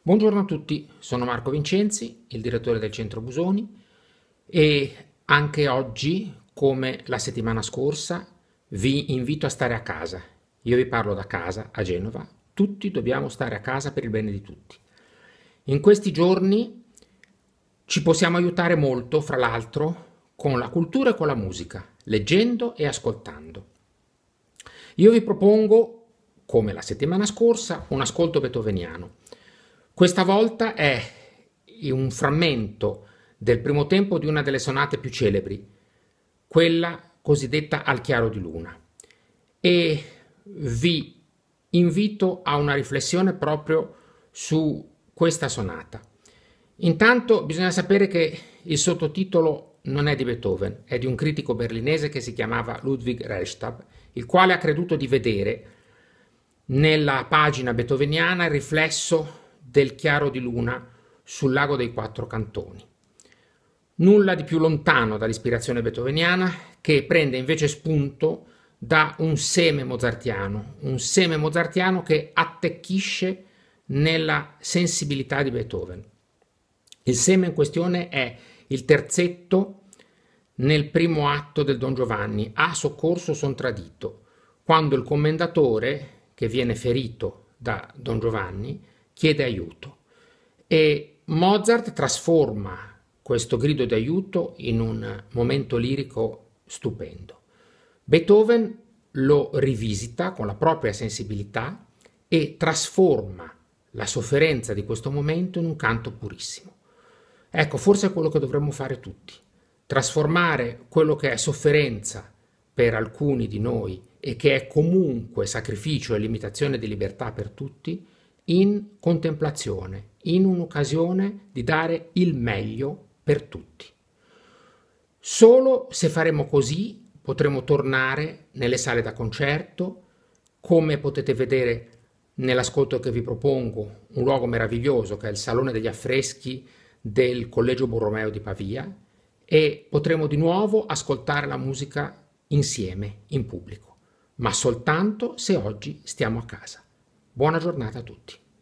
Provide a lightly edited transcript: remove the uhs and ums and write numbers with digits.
Buongiorno a tutti, sono Marco Vincenzi, il direttore del Centro Busoni e anche oggi, come la settimana scorsa, vi invito a stare a casa. Io vi parlo da casa a Genova, tutti dobbiamo stare a casa per il bene di tutti. In questi giorni ci possiamo aiutare molto, fra l'altro, con la cultura e con la musica, leggendo e ascoltando. Io vi propongo, come la settimana scorsa, un ascolto beethoveniano. Questa volta è un frammento del primo tempo di una delle sonate più celebri, quella cosiddetta Al chiaro di luna. E vi invito a una riflessione proprio su questa sonata. Intanto bisogna sapere che il sottotitolo non è di Beethoven, è di un critico berlinese che si chiamava Ludwig Rellstab, il quale ha creduto di vedere nella pagina beethoveniana il riflesso del chiaro di luna sul lago dei quattro cantoni. Nulla di più lontano dall'ispirazione beethoveniana, che prende invece spunto da un seme mozartiano che attecchisce nella sensibilità di Beethoven. Il seme in questione è il terzetto nel primo atto del Don Giovanni, "A soccorso son tradito", quando il commendatore, che viene ferito da Don Giovanni, chiede aiuto e Mozart trasforma questo grido di aiuto in un momento lirico stupendo. Beethoven lo rivisita con la propria sensibilità e trasforma la sofferenza di questo momento in un canto purissimo. Ecco, forse è quello che dovremmo fare tutti, trasformare quello che è sofferenza per alcuni di noi e che è comunque sacrificio e limitazione di libertà per tutti, in contemplazione, in un'occasione di dare il meglio per tutti. Solo se faremo così potremo tornare nelle sale da concerto, come potete vedere nell'ascolto che vi propongo, un luogo meraviglioso che è il Salone degli Affreschi del Collegio Borromeo di Pavia, e potremo di nuovo ascoltare la musica insieme, in pubblico, ma soltanto se oggi stiamo a casa. Buona giornata a tutti.